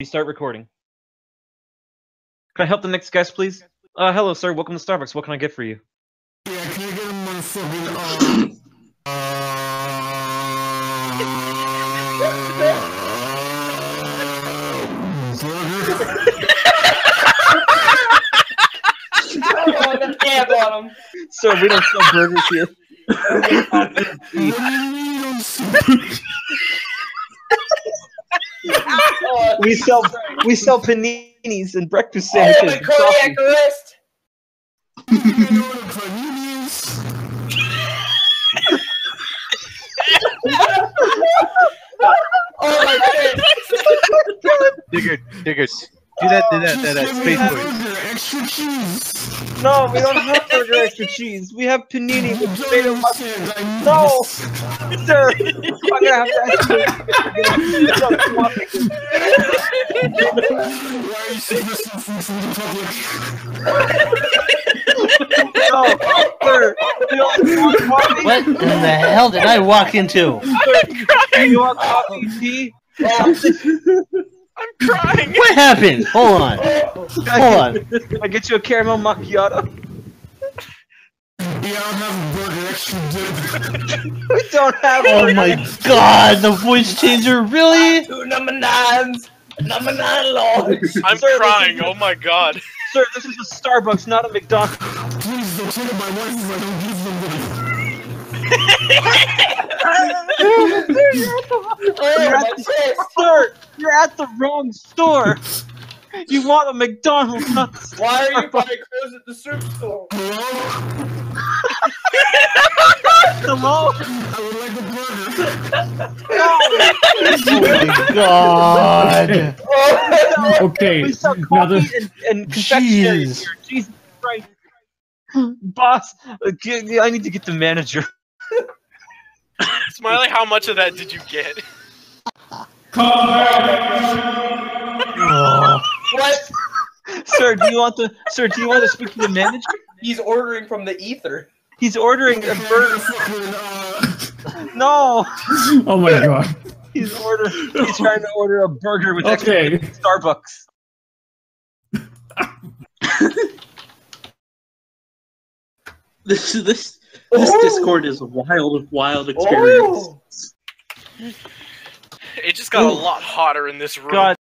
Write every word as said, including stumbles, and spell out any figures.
You start recording. Can I help the next guest, please? Uh, hello, sir. Welcome to Starbucks. What can I get for you? Yeah, can I get a motherfucking, uh... uh... Camp on him. Sir, we don't sell burgers here. we sell we sell paninis and breakfast sandwiches. Oh, my cardiac arrest! Oh my god! Digger, diggers. Do that, do that, that, that space boy. Extra cheese. No, we don't have burger extra cheese. We have panini with tomato mustard. No, sir, I'm gonna have to ask you. Why are you saying this food from the public? No, sir, you don't want coffee? What in the hell did I walk into? Sir, you want coffee, tea? I'm crying. What happened? Hold on. Hold on. I get you a caramel macchiato. Yeah, I don't have a burger extra dip. We don't have. Oh my god, the voice changer, really? Two number nines! Number nine lords! I'm Sir, crying. this is- Oh my god. Sir, this is a Starbucks, not a McDonald's. Please don't tell my wife if I don't give them the... You're at the, sir, you're at the wrong store. You want a McDonald's, not the Why are you Starbucks. buying clothes at the soup store? Hello? I would like a burger. Oh my god. Oh, Okay, We sell now coffee the and, and confectionery Jeez. here. Jesus Christ. Boss, uh, g- I need to get the manager. Smiley, how much of that did you get? Oh. what? Sir, do you want the sir, do you want to speak to the manager? He's ordering from the ether. He's ordering a burger. Fucking, uh... No! oh my god. He's order he's trying to order a burger with Okay. extra Starbucks. This this this Oh. Discord is a wild, wild experience. Oh. It just got a lot hotter in this room. God